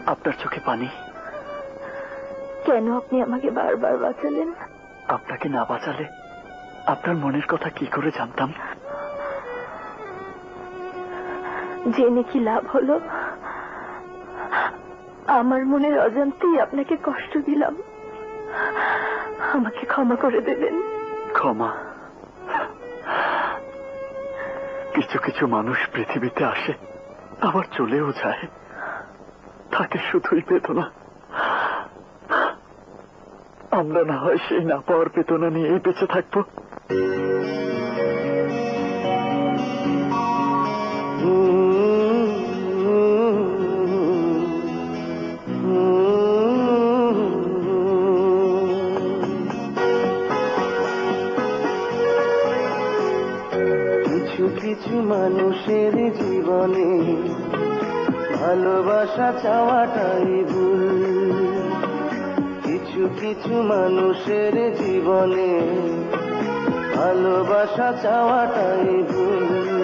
আপনার চোখে পানি। কেন আপনি আমাকে বারবার বাঁচালেন? আপনাকে না বাঁচালে আপনার মনের কথা কি করে জানতাম? জেনে কি লাভ হলো? আমার মনের অজান্তেই আপনাকে কষ্ট দিলাম। আমাকে ক্ষমা করে দেবেন। ক্ষমা? কিছু কিছু মানুষ পৃথিবীতে আসে আবার চলেও যায়, থাকে শুধুই বেদনা। আমরা না হয় সেই না পাওয়ার বেদনা নিয়েই বেঁচে থাকবো। কিছু কিছু মানুষের জীবনে ভালোবাসা চাওয়াটাই ভুল। কিছু কিছু মানুষের জীবনে ভালোবাসা চাওয়াটাই ভুল।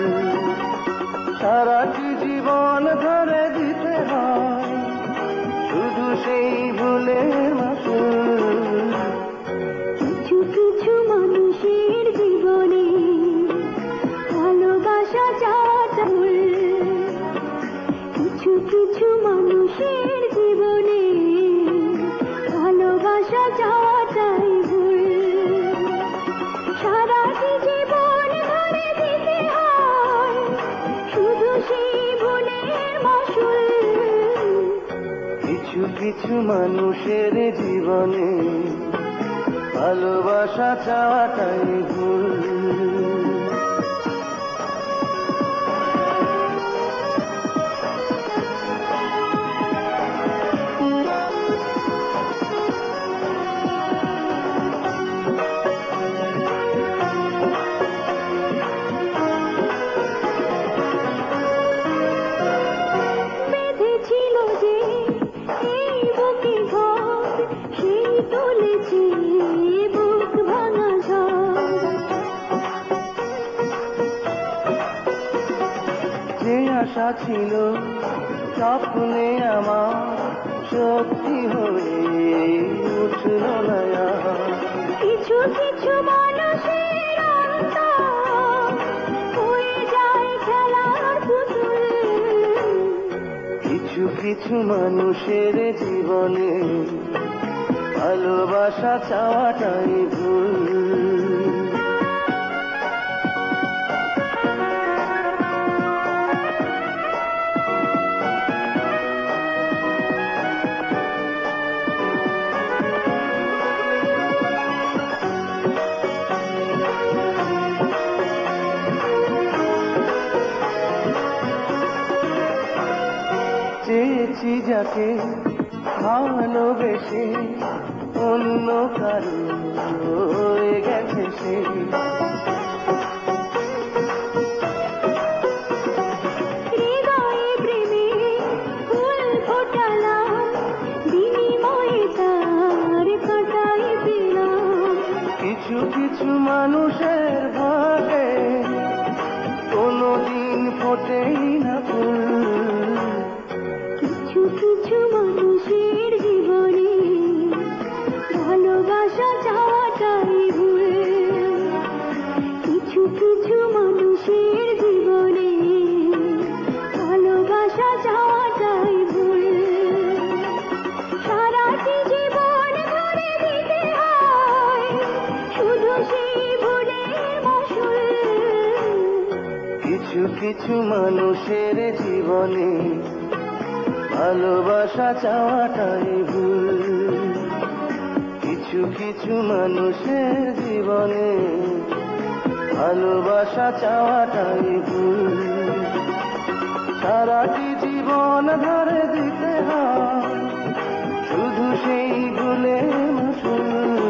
সারাটি জীবন ধরে দিতে হয় শুধু সেই ভুলের মাসুল। কিছু কিছু মানুষের জীবনে ভালোবাসা চাওয়াটা ভুল। কিছু কিছু মানুষের জীবনে ভালোবাসা চাওয়াটাই ভুল। সারাটি জীবন ধরে দিতে হয় শুধু সেই ভুলের মাসুল। কিছু কিছু মানুষের জীবনে ভালোবাসা চাওয়াটাই ভুল। বেঁধেছিল যে এই বুকে ঘর, সেই তুলেছে বুক ভাঙা ঝড়। যে আশা ছিল স্বপ্নে আমার সত্যি হয়ে উঠল না আর। কিছু কিছু মানুষের অন্তর হয়ে যায় খেলার পুতুল। কিছু কিছু মানুষের জীবনে ভালোবাসা চাওয়াটাই ভুল। চেয়েছি যাকে ভালোবেসে অন্য কারো হয়ে গেছে সে। হৃদয়ে প্রেমে ফুল ফোটালাম, বিনিময়ে তার কাঁটাই পেলাম। কিছু কিছু মানুষের ভাগে কোনোদিন ফোটেই না ফুল। কিছু কিছু মানুষের জীবনে ভালোবাসা চাওয়াটাই ভুল। কিছু কিছু মানুষের জীবনে ভালোবাসা চাওয়াটাই ভুল। সারাটি জীবন ধরে দিতে হয় শুধু সেই ভুলের মাসুল। কিছু কিছু মানুষের জীবনে ভালোবাসা চাওয়াটাই ভুল। কিছু কিছু মানুষের জীবনে ভালোবাসা চাওয়াটাই ভুল। সারাটি জীবন ধরে দিতে হয় শুধু সেই ভুলের মাসুল।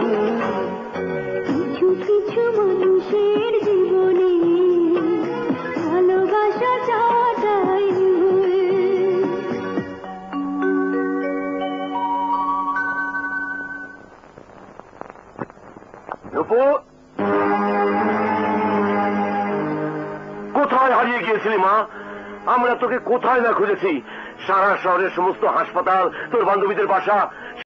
কিছু কিছু মানুষের জীবনে ভালোবাসা চাওয়াটাই ভুল। কোথায় হারিয়ে গিয়েছিলি মা? আমরা তোকে কোথায় না খুঁজেছি। সারা শহরের সমস্ত হাসপাতাল, তোর বান্ধবীদের বাসা